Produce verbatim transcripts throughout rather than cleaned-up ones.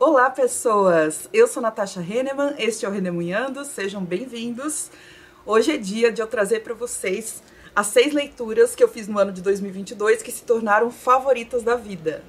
Olá, pessoas! Eu sou Natasha Henneman, este é o Renemunhando, sejam bem-vindos. Hoje é dia de eu trazer para vocês as seis leituras que eu fiz no ano de dois mil e vinte e dois que se tornaram favoritas da vida.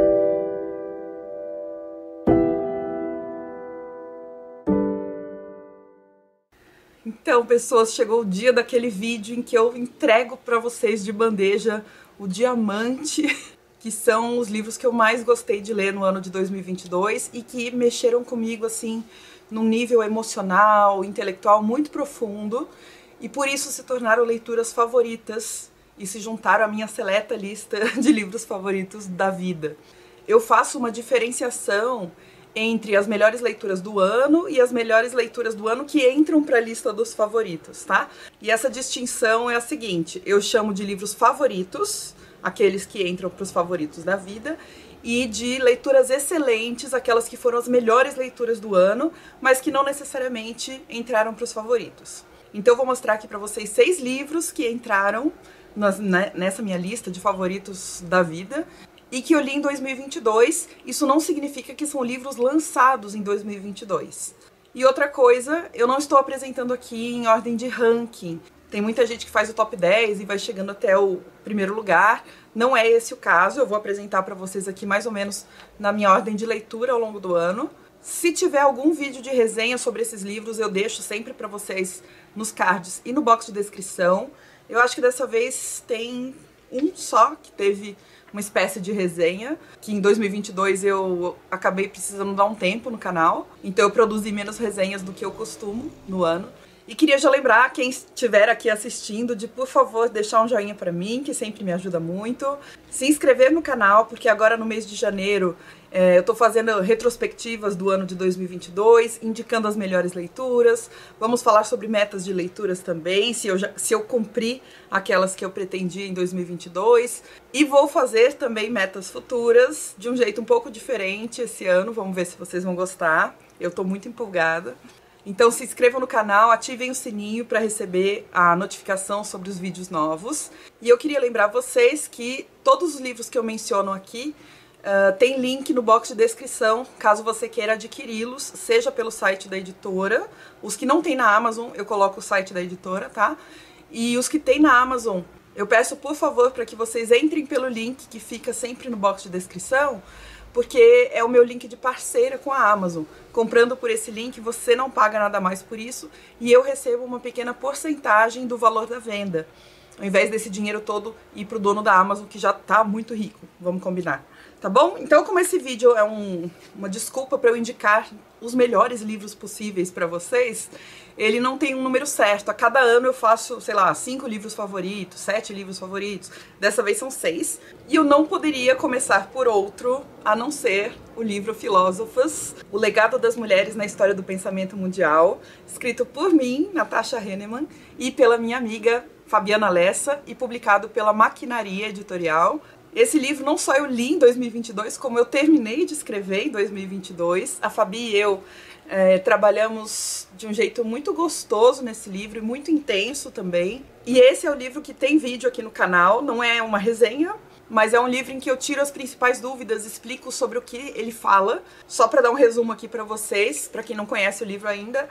Então, pessoas, chegou o dia daquele vídeo em que eu entrego para vocês de bandeja o diamante, que são os livros que eu mais gostei de ler no ano de dois mil e vinte e dois e que mexeram comigo, assim, num nível emocional, intelectual muito profundo, e por isso se tornaram leituras favoritas e se juntaram à minha seleta lista de livros favoritos da vida. Eu faço uma diferenciação entre as melhores leituras do ano e as melhores leituras do ano que entram para a lista dos favoritos, tá? E essa distinção é a seguinte: eu chamo de livros favoritos aqueles que entram para os favoritos da vida, e de leituras excelentes, aquelas que foram as melhores leituras do ano, mas que não necessariamente entraram para os favoritos. Então eu vou mostrar aqui para vocês seis livros que entraram nas, né, nessa minha lista de favoritos da vida, e que eu li em dois mil e vinte e dois. Isso não significa que são livros lançados em dois mil e vinte e dois. E outra coisa, eu não estou apresentando aqui em ordem de ranking. Tem muita gente que faz o top dez e vai chegando até o primeiro lugar. Não é esse o caso, eu vou apresentar para vocês aqui mais ou menos na minha ordem de leitura ao longo do ano. Se tiver algum vídeo de resenha sobre esses livros, eu deixo sempre para vocês nos cards e no box de descrição. Eu acho que dessa vez tem um só que teve uma espécie de resenha, que em dois mil e vinte e dois eu acabei precisando dar um tempo no canal, então eu produzi menos resenhas do que eu costumo no ano. E queria já lembrar quem estiver aqui assistindo de, por favor, deixar um joinha pra mim, que sempre me ajuda muito. Se inscrever no canal, porque agora no mês de janeiro é, eu tô fazendo retrospectivas do ano de dois mil e vinte e dois, indicando as melhores leituras. Vamos falar sobre metas de leituras também, se eu, já, se eu cumprir aquelas que eu pretendia em dois mil e vinte e dois. E vou fazer também metas futuras, de um jeito um pouco diferente esse ano. Vamos ver se vocês vão gostar. Eu tô muito empolgada. Então se inscrevam no canal, ativem o sininho para receber a notificação sobre os vídeos novos. E eu queria lembrar vocês que todos os livros que eu menciono aqui uh, tem link no box de descrição, caso você queira adquiri-los, seja pelo site da editora. Os que não tem na Amazon, eu coloco o site da editora, tá? E os que tem na Amazon, eu peço por favor para que vocês entrem pelo link que fica sempre no box de descrição, porque é o meu link de parceira com a Amazon. Comprando por esse link, você não paga nada mais por isso, e eu recebo uma pequena porcentagem do valor da venda, ao invés desse dinheiro todo ir pro dono da Amazon, que já tá muito rico, vamos combinar. Tá bom? Então, como esse vídeo é um, uma desculpa para eu indicar os melhores livros possíveis para vocês, ele não tem um número certo. A cada ano eu faço, sei lá, cinco livros favoritos, sete livros favoritos. Dessa vez são seis. E eu não poderia começar por outro, a não ser o livro Filósofas, O Legado das Mulheres na História do Pensamento Mundial, escrito por mim, Natasha Henneman, e pela minha amiga Fabiana Lessa, e publicado pela Maquinaria Editorial. Esse livro não só eu li em dois mil e vinte e dois, como eu terminei de escrever em dois mil e vinte e dois. A Fabi e eu é, trabalhamos de um jeito muito gostoso nesse livro e muito intenso também. E esse é o livro que tem vídeo aqui no canal, não é uma resenha, mas é um livro em que eu tiro as principais dúvidas, explico sobre o que ele fala. Só para dar um resumo aqui para vocês, para quem não conhece o livro ainda,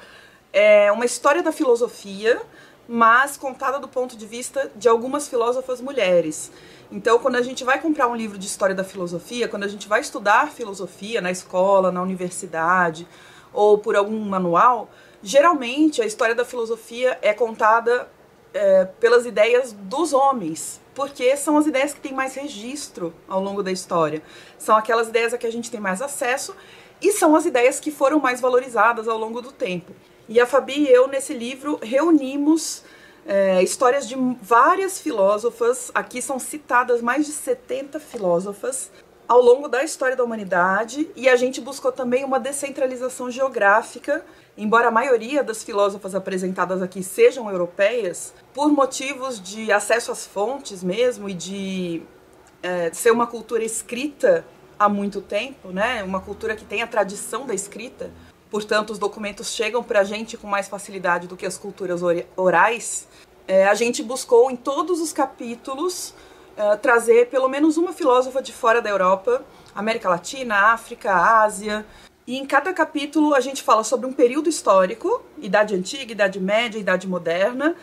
é uma história da filosofia, mas contada do ponto de vista de algumas filósofas mulheres. Então, quando a gente vai comprar um livro de história da filosofia, quando a gente vai estudar filosofia na escola, na universidade, ou por algum manual, geralmente a história da filosofia é contada é, pelas ideias dos homens, porque são as ideias que têm mais registro ao longo da história. São aquelas ideias a que a gente tem mais acesso e são as ideias que foram mais valorizadas ao longo do tempo. E a Fabi e eu, nesse livro, reunimos é, histórias de várias filósofas. Aqui são citadas mais de setenta filósofas ao longo da história da humanidade, e a gente buscou também uma descentralização geográfica, embora a maioria das filósofas apresentadas aqui sejam europeias, por motivos de acesso às fontes mesmo e de é, ser uma cultura escrita há muito tempo, né? Uma cultura que tem a tradição da escrita. Portanto, os documentos chegam para a gente com mais facilidade do que as culturas orais. É, a gente buscou em todos os capítulos uh, trazer pelo menos uma filósofa de fora da Europa, América Latina, África, Ásia, E em cada capítulo a gente fala sobre um período histórico, Idade Antiga, Idade Média, Idade Moderna.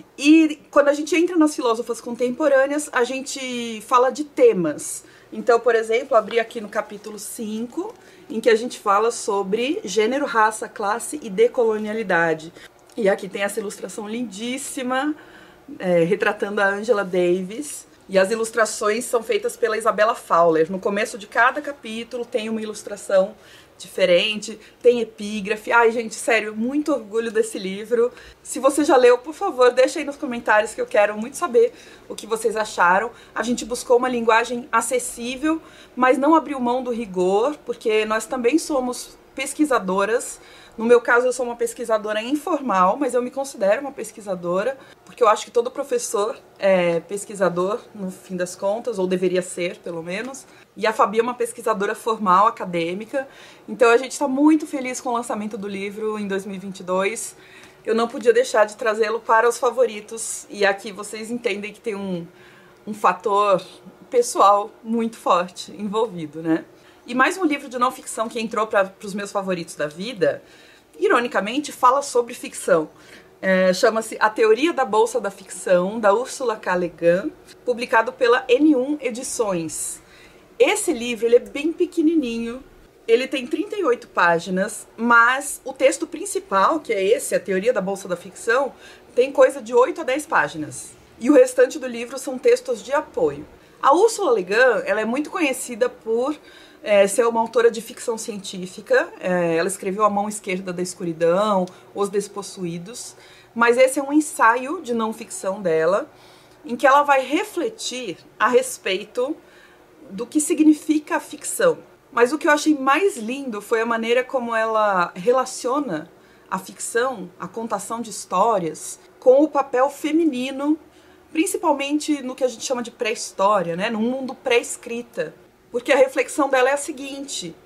E quando a gente entra nas filósofas contemporâneas, a gente fala de temas. Então, por exemplo, abri aqui no capítulo cinco, em que a gente fala sobre gênero, raça, classe e decolonialidade. E aqui tem essa ilustração lindíssima, é, retratando a Angela Davis. E as ilustrações são feitas pela Isabella Fowler. No começo de cada capítulo tem uma ilustração diferente, tem epígrafe. Ai, gente, sério, muito orgulho desse livro. Se você já leu, por favor, deixa aí nos comentários que eu quero muito saber o que vocês acharam. A gente buscou uma linguagem acessível, mas não abriu mão do rigor, porque nós também somos pesquisadoras. No meu caso, eu sou uma pesquisadora informal, mas eu me considero uma pesquisadora, porque eu acho que todo professor é pesquisador, no fim das contas, ou deveria ser, pelo menos. E a Fabi é uma pesquisadora formal, acadêmica. Então a gente está muito feliz com o lançamento do livro em dois mil e vinte e dois. Eu não podia deixar de trazê-lo para os favoritos. E aqui vocês entendem que tem um, um fator pessoal muito forte envolvido, né? E mais um livro de não ficção que entrou para os meus favoritos da vida, ironicamente, fala sobre ficção. É, chama-se A Teoria da Bolsa da Ficção, da Ursula K. Le Guin, publicado pela N um Edições. Esse livro ele é bem pequenininho, ele tem trinta e oito páginas, mas o texto principal, que é esse, A Teoria da Bolsa da Ficção, tem coisa de oito a dez páginas. E o restante do livro são textos de apoio. A Ursula Le Guin, ela é muito conhecida por é, ser uma autora de ficção científica. É, ela escreveu A Mão Esquerda da Escuridão, Os Despossuídos, mas esse é um ensaio de não ficção dela, em que ela vai refletir a respeito do que significa a ficção. Mas o que eu achei mais lindo foi a maneira como ela relaciona a ficção, a contação de histórias, com o papel feminino, principalmente no que a gente chama de pré-história, né? No mundo pré-escrita. Porque a reflexão dela é a seguinte,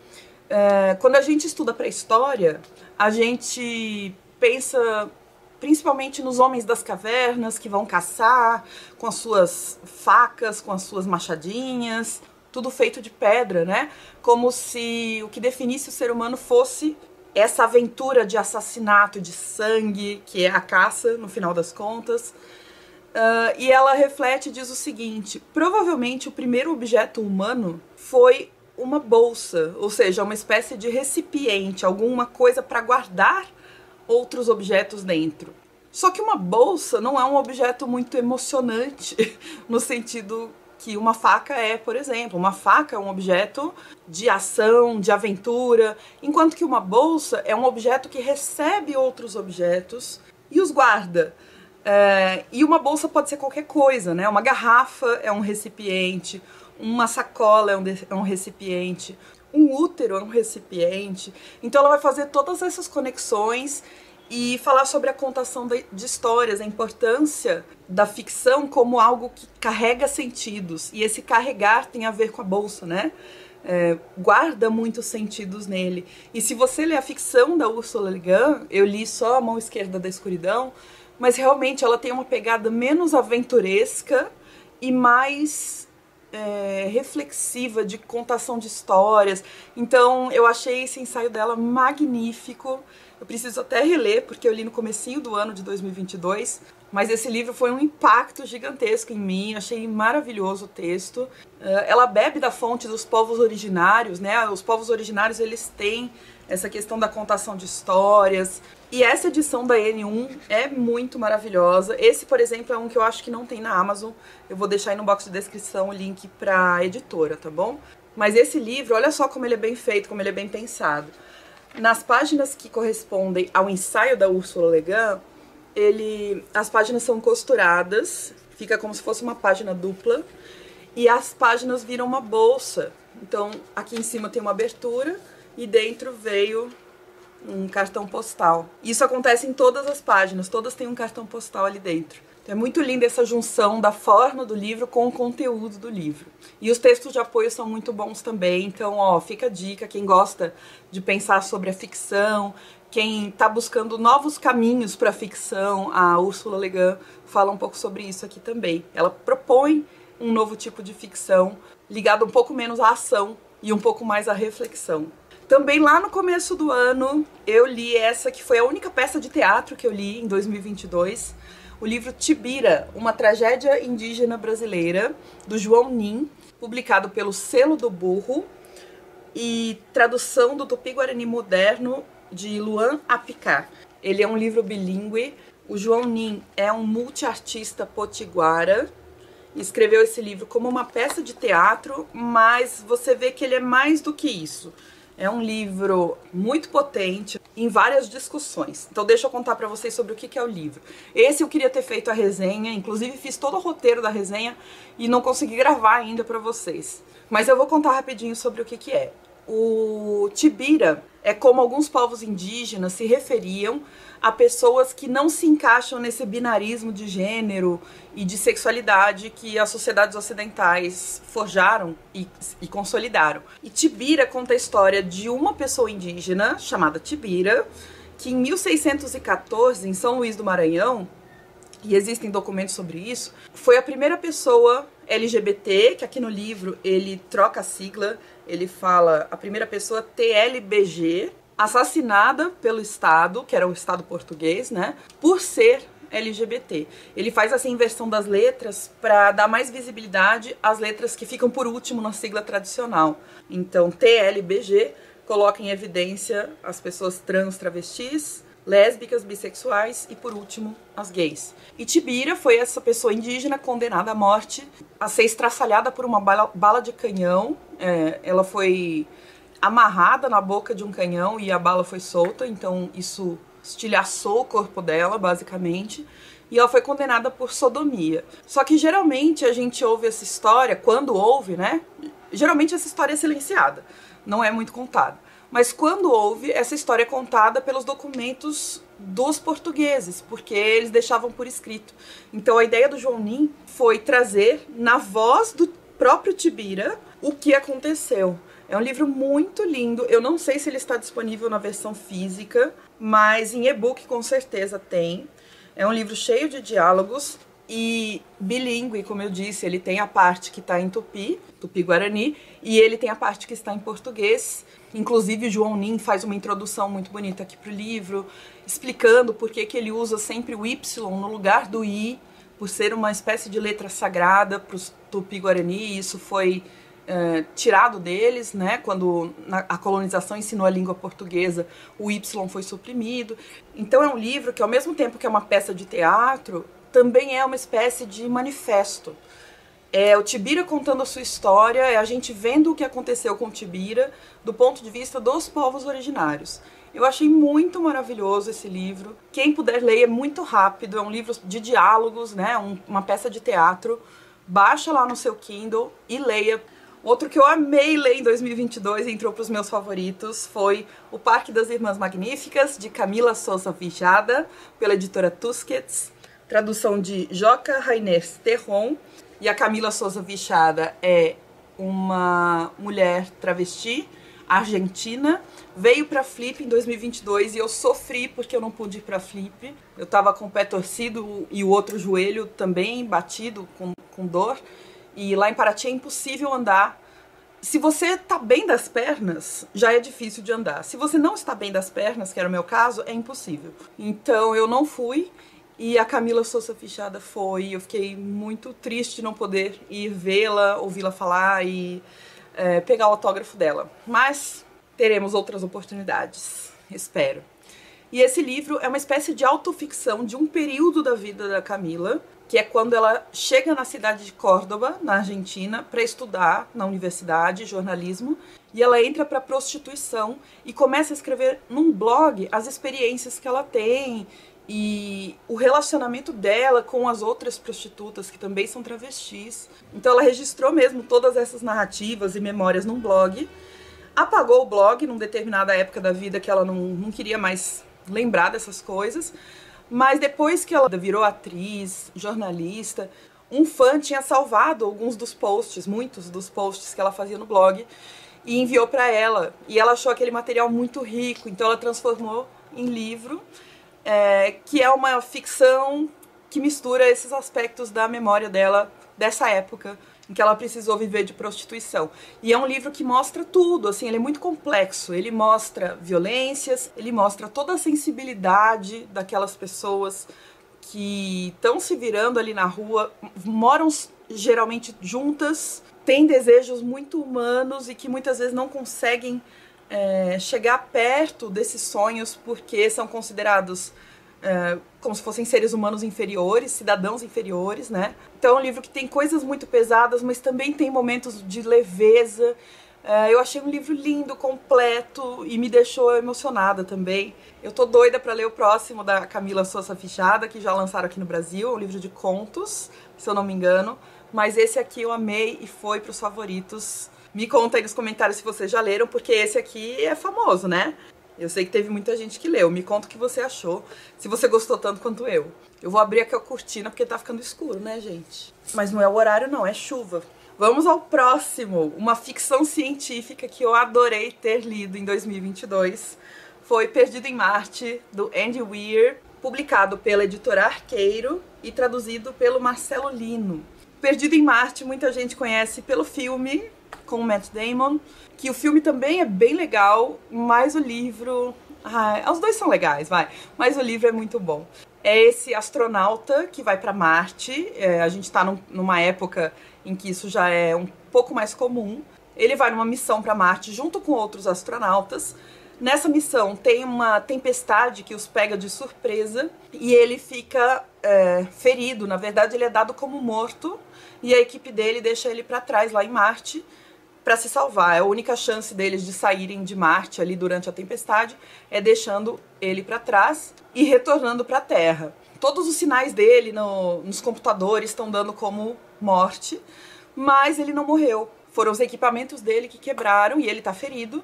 é, quando a gente estuda pré-história, a gente pensa principalmente nos homens das cavernas que vão caçar com as suas facas, com as suas machadinhas, tudo feito de pedra, né? Como se o que definisse o ser humano fosse essa aventura de assassinato, de sangue, que é a caça, no final das contas. Uh, e ela reflete e diz o seguinte, provavelmente o primeiro objeto humano foi uma bolsa, ou seja, uma espécie de recipiente, alguma coisa para guardar outros objetos dentro. Só que uma bolsa não é um objeto muito emocionante, no sentido que uma faca é, por exemplo. Uma faca é um objeto de ação, de aventura, enquanto que uma bolsa é um objeto que recebe outros objetos e os guarda. É, e uma bolsa pode ser qualquer coisa, né? Uma garrafa é um recipiente, uma sacola é um, é um recipiente, um útero é um recipiente. Então ela vai fazer todas essas conexões e falar sobre a contação de histórias, a importância da ficção como algo que carrega sentidos. E esse carregar tem a ver com a bolsa, né? É, guarda muitos sentidos nele. E se você lê a ficção da Ursula Le Guin, eu li só A Mão Esquerda da Escuridão, mas realmente ela tem uma pegada menos aventuresca e mais é, reflexiva, de contação de histórias. Então eu achei esse ensaio dela magnífico. Eu preciso até reler, porque eu li no comecinho do ano de dois mil e vinte e dois, mas esse livro foi um impacto gigantesco em mim, achei maravilhoso o texto. Ela bebe da fonte dos povos originários, né? Os povos originários, eles têm essa questão da contação de histórias, e essa edição da N um é muito maravilhosa. Esse, por exemplo, é um que eu acho que não tem na Amazon. Eu vou deixar aí no box de descrição o link pra editora, tá bom? Mas esse livro, olha só como ele é bem feito, como ele é bem pensado. Nas páginas que correspondem ao ensaio da Ursula Le Guin, ele, as páginas são costuradas, fica como se fosse uma página dupla, e as páginas viram uma bolsa. Então, aqui em cima tem uma abertura, e dentro veio um cartão postal. Isso acontece em todas as páginas, todas têm um cartão postal ali dentro. Então, é muito linda essa junção da forma do livro com o conteúdo do livro. E os textos de apoio são muito bons também, então, ó, fica a dica, quem gosta de pensar sobre a ficção, quem está buscando novos caminhos para a ficção, a Ursula Le Guin fala um pouco sobre isso aqui também. Ela propõe um novo tipo de ficção, ligado um pouco menos à ação e um pouco mais à reflexão. Também lá no começo do ano, eu li essa que foi a única peça de teatro que eu li em dois mil e vinte e dois. O livro Tibira, uma tragédia indígena brasileira, do João Nin, publicado pelo Selo do Burro, e tradução do Tupi-Guarani moderno de Luan Apicá. Ele é um livro bilíngue. O João Nin é um multiartista potiguara. Escreveu esse livro como uma peça de teatro, mas você vê que ele é mais do que isso. É um livro muito potente, em várias discussões. Então deixa eu contar pra vocês sobre o que é o livro. Esse eu queria ter feito a resenha, inclusive fiz todo o roteiro da resenha e não consegui gravar ainda pra vocês. Mas eu vou contar rapidinho sobre o que que é. O Tibira é como alguns povos indígenas se referiam a pessoas que não se encaixam nesse binarismo de gênero e de sexualidade que as sociedades ocidentais forjaram e, e consolidaram. E Tibira conta a história de uma pessoa indígena chamada Tibira, que em mil seiscentos e quatorze, em São Luís do Maranhão, e existem documentos sobre isso, foi a primeira pessoa L G B T, que aqui no livro ele troca a sigla, ele fala a primeira pessoa T L B G, assassinada pelo Estado, que era o Estado português, né, por ser L G B T. Ele faz essa inversão das letras para dar mais visibilidade às letras que ficam por último na sigla tradicional. Então, T L B G coloca em evidência as pessoas trans, travestis, lésbicas, bissexuais e, por último, as gays. E Tibira foi essa pessoa indígena condenada à morte, a ser estraçalhada por uma bala, bala de canhão. É, ela foi amarrada na boca de um canhão e a bala foi solta, então isso estilhaçou o corpo dela, basicamente. E ela foi condenada por sodomia. Só que geralmente a gente ouve essa história, quando ouve, né? Geralmente essa história é silenciada, não é muito contada. Mas quando houve, essa história é contada pelos documentos dos portugueses, porque eles deixavam por escrito. Então a ideia do João Nin foi trazer, na voz do próprio Tibira, o que aconteceu. É um livro muito lindo, eu não sei se ele está disponível na versão física, mas em e-book com certeza tem. É um livro cheio de diálogos e bilíngue, como eu disse, ele tem a parte que está em tupi, tupi-guarani, e ele tem a parte que está em português. Inclusive o João Nin faz uma introdução muito bonita aqui para o livro, explicando por que que ele usa sempre o Y no lugar do I, por ser uma espécie de letra sagrada para os tupi-guarani. Isso foi é, tirado deles, né? Quando a colonização ensinou a língua portuguesa, o Y foi suprimido. Então é um livro que, ao mesmo tempo que é uma peça de teatro, também é uma espécie de manifesto. É o Tibira contando a sua história, é a gente vendo o que aconteceu com o Tibira do ponto de vista dos povos originários. Eu achei muito maravilhoso esse livro. Quem puder ler, é muito rápido, é um livro de diálogos, né? Um, uma peça de teatro. Baixa lá no seu Kindle e leia. Outro que eu amei ler em dois mil e vinte e dois e entrou para os meus favoritos foi O Parque das Irmãs Magníficas, de Camila Souza Vijada, pela editora Tusquets. Tradução de Joca Rainers Terron. E a Camila Souza Vijada é uma mulher travesti argentina, veio pra Flip em dois mil e vinte e dois e eu sofri porque eu não pude ir pra Flip. Eu tava com o pé torcido e o outro joelho também batido, com, com dor. E lá em Paraty é impossível andar. Se você tá bem das pernas, já é difícil de andar. Se você não está bem das pernas, que era o meu caso, é impossível. Então eu não fui. E a Camila Souza Vijada foi, eu fiquei muito triste de não poder ir vê-la, ouvi-la falar e é, pegar o autógrafo dela. Mas teremos outras oportunidades, espero. E esse livro é uma espécie de autoficção de um período da vida da Camila, que é quando ela chega na cidade de Córdoba, na Argentina, para estudar na universidade, jornalismo, e ela entra para prostituição e começa a escrever num blog as experiências que ela tem, e o relacionamento dela com as outras prostitutas, que também são travestis. Então ela registrou mesmo todas essas narrativas e memórias num blog, apagou o blog numa determinada época da vida que ela não, não queria mais lembrar dessas coisas, mas depois que ela virou atriz, jornalista, um fã tinha salvado alguns dos posts, muitos dos posts que ela fazia no blog, e enviou para ela, e ela achou aquele material muito rico, então ela transformou em livro. É, que é uma ficção que mistura esses aspectos da memória dela, dessa época. em que ela precisou viver de prostituição. E é um livro que mostra tudo, assim, ele é muito complexo. Ele mostra violências, ele mostra toda a sensibilidade daquelas pessoas que estão se virando ali na rua, moram geralmente juntas, têm desejos muito humanos e que muitas vezes não conseguem é, chegar perto desses sonhos porque são considerados É, como se fossem seres humanos inferiores, cidadãos inferiores, né? Então é um livro que tem coisas muito pesadas, mas também tem momentos de leveza. É, eu achei um livro lindo, completo e me deixou emocionada também. Eu tô doida pra ler o próximo da Camila Sousa Fichada, que já lançaram aqui no Brasil, um livro de contos, se eu não me engano. Mas esse aqui eu amei e foi pros favoritos. Me conta aí nos comentários se vocês já leram, porque esse aqui é famoso, né? Eu sei que teve muita gente que leu. Me conta o que você achou, se você gostou tanto quanto eu. Eu vou abrir aqui a cortina porque tá ficando escuro, né, gente? Mas não é o horário não, é chuva. Vamos ao próximo. Uma ficção científica que eu adorei ter lido em dois mil e vinte e dois. Foi Perdido em Marte, do Andy Weir, publicado pela editora Arqueiro e traduzido pelo Marcelo Lino. Perdido em Marte, muita gente conhece pelo filme, com o Matt Damon, que o filme também é bem legal, mas o livro... Ah, os dois são legais, vai, mas o livro é muito bom. É esse astronauta que vai para Marte, é, a gente tá num, numa época em que isso já é um pouco mais comum. Ele vai numa missão para Marte junto com outros astronautas. Nessa missão tem uma tempestade que os pega de surpresa e ele fica é, ferido, na verdade ele é dado como morto e a equipe dele deixa ele para trás lá em Marte para se salvar. É a única chance deles de saírem de Marte ali durante a tempestade é deixando ele para trás e retornando para a Terra. Todos os sinais dele no, nos computadores estão dando como morte, mas ele não morreu. Foram os equipamentos dele que quebraram e ele está ferido.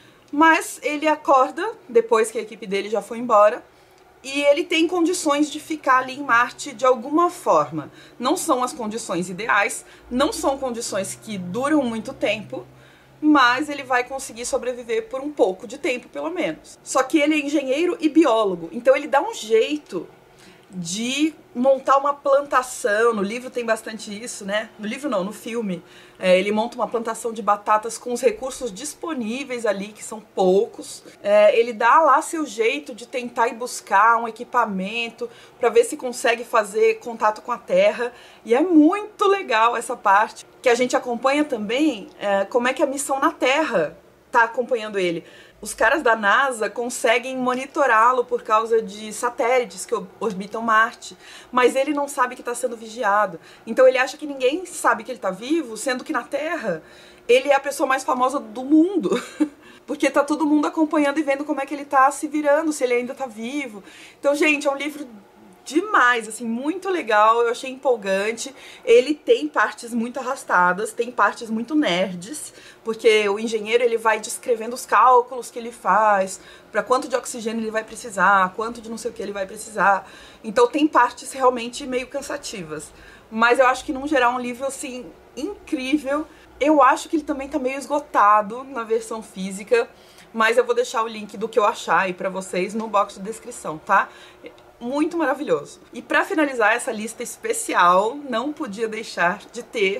Mas ele acorda, depois que a equipe dele já foi embora, e ele tem condições de ficar ali em Marte de alguma forma. Não são as condições ideais, não são condições que duram muito tempo, mas ele vai conseguir sobreviver por um pouco de tempo, pelo menos. Só que ele é engenheiro e biólogo, então ele dá um jeito de montar uma plantação. No livro tem bastante isso, né? No livro não, no filme. É, ele monta uma plantação de batatas com os recursos disponíveis ali, que são poucos. É, ele dá lá seu jeito de tentar ir buscar um equipamento para ver se consegue fazer contato com a Terra. E é muito legal essa parte, que a gente acompanha também é, como é que a missão na Terra tá acompanhando ele. Os caras da NASA conseguem monitorá-lo por causa de satélites que orbitam Marte, mas ele não sabe que está sendo vigiado. Então ele acha que ninguém sabe que ele está vivo, sendo que na Terra ele é a pessoa mais famosa do mundo. Porque tá todo mundo acompanhando e vendo como é que ele tá se virando, se ele ainda tá vivo. Então, gente, é um livro demais, assim, muito legal, eu achei empolgante. Ele tem partes muito arrastadas, tem partes muito nerds, porque o engenheiro ele vai descrevendo os cálculos que ele faz, para quanto de oxigênio ele vai precisar, quanto de não sei o que ele vai precisar. Então tem partes realmente meio cansativas, mas eu acho que num geral é um livro, assim, incrível. Eu acho que ele também tá meio esgotado na versão física, mas eu vou deixar o link do que eu achar aí pra vocês no box de descrição, tá? Muito maravilhoso. E para finalizar essa lista especial, não podia deixar de ter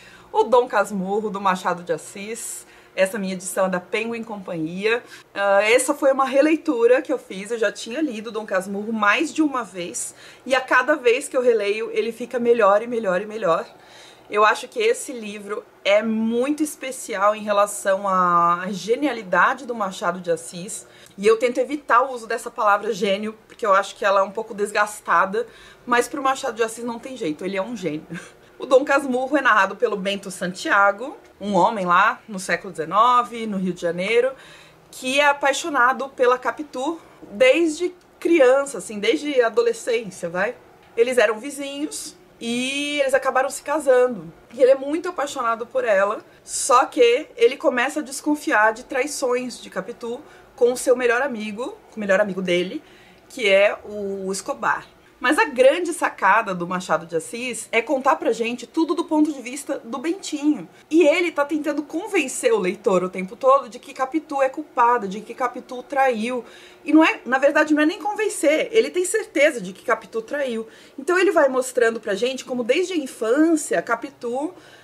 o Dom Casmurro, do Machado de Assis. Essa minha edição é da Penguin Companhia. Uh, essa foi uma releitura que eu fiz. Eu já tinha lido Dom Casmurro mais de uma vez. E a cada vez que eu releio, ele fica melhor e melhor e melhor. Eu acho que esse livro é muito especial em relação à genialidade do Machado de Assis. E eu tento evitar o uso dessa palavra gênio, porque eu acho que ela é um pouco desgastada. Mas para o Machado de Assis não tem jeito, ele é um gênio. O Dom Casmurro é narrado pelo Bento Santiago, um homem lá no século dezenove, no Rio de Janeiro, que é apaixonado pela Capitu desde criança, assim, desde a adolescência, vai. Eles eram vizinhos e eles acabaram se casando. E ele é muito apaixonado por ela, só que ele começa a desconfiar de traições de Capitu com o seu melhor amigo, o melhor amigo dele, que é o Escobar. Mas a grande sacada do Machado de Assis é contar pra gente tudo do ponto de vista do Bentinho. E ele tá tentando convencer o leitor o tempo todo de que Capitu é culpada, de que Capitu traiu. E não é, na verdade, não é nem convencer, ele tem certeza de que Capitu traiu. Então ele vai mostrando pra gente como desde a infância Capitu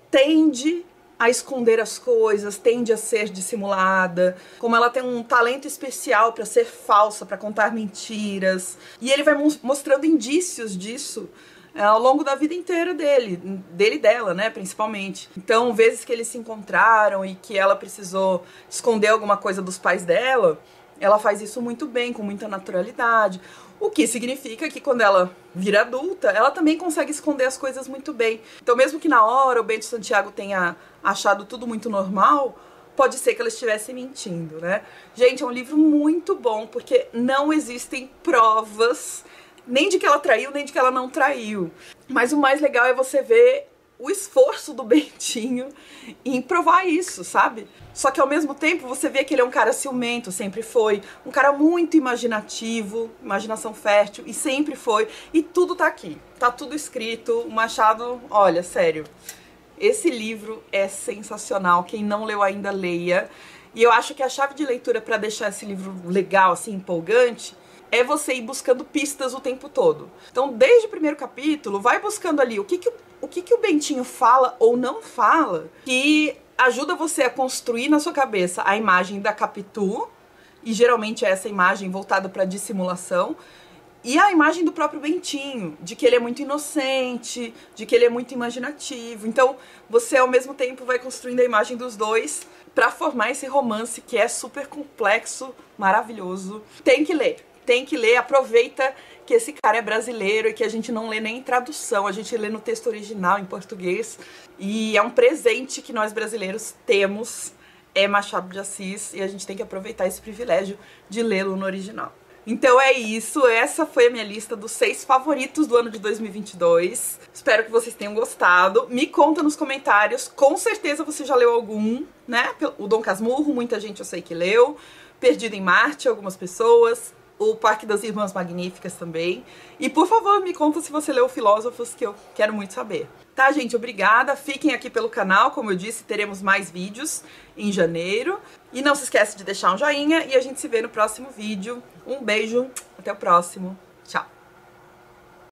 tende a esconder as coisas, tende a ser dissimulada, como ela tem um talento especial para ser falsa, para contar mentiras. E ele vai mostrando indícios disso é, ao longo da vida inteira dele, dele e dela, né, principalmente. Então, vezes que eles se encontraram e que ela precisou esconder alguma coisa dos pais dela, ela faz isso muito bem, com muita naturalidade. O que significa que quando ela vira adulta, ela também consegue esconder as coisas muito bem. Então, mesmo que na hora o Bento Santiago tenha achado tudo muito normal, pode ser que ela estivesse mentindo, né? Gente, é um livro muito bom, porque não existem provas nem de que ela traiu, nem de que ela não traiu. Mas o mais legal é você ver o esforço do Bentinho em provar isso, sabe? Só que ao mesmo tempo você vê que ele é um cara ciumento, sempre foi. Um cara muito imaginativo, imaginação fértil, e sempre foi. E tudo tá aqui, tá tudo escrito. O Machado, olha, sério, esse livro é sensacional. Quem não leu ainda, leia. E eu acho que a chave de leitura para deixar esse livro legal, assim, empolgante, é você ir buscando pistas o tempo todo. Então, desde o primeiro capítulo, vai buscando ali o que que, o, que que o Bentinho fala ou não fala, que ajuda você a construir na sua cabeça a imagem da Capitu, e geralmente é essa imagem voltada para dissimulação, e a imagem do próprio Bentinho, de que ele é muito inocente, de que ele é muito imaginativo. Então, você ao mesmo tempo vai construindo a imagem dos dois para formar esse romance que é super complexo, maravilhoso. Tem que ler. Tem que ler, aproveita que esse cara é brasileiro e que a gente não lê nem em tradução, a gente lê no texto original, em português. E é um presente que nós brasileiros temos, é Machado de Assis, e a gente tem que aproveitar esse privilégio de lê-lo no original. Então é isso, essa foi a minha lista dos seis favoritos do ano de dois mil e vinte e dois. Espero que vocês tenham gostado. Me conta nos comentários, com certeza você já leu algum, né? O Dom Casmurro, muita gente eu sei que leu. Perdido em Marte, algumas pessoas. O Parque das Irmãs Magníficas também. E, por favor, me conta se você leu Filósofos, que eu quero muito saber. Tá, gente? Obrigada. Fiquem aqui pelo canal. Como eu disse, teremos mais vídeos em janeiro. E não se esquece de deixar um joinha e a gente se vê no próximo vídeo. Um beijo. Até o próximo. Tchau.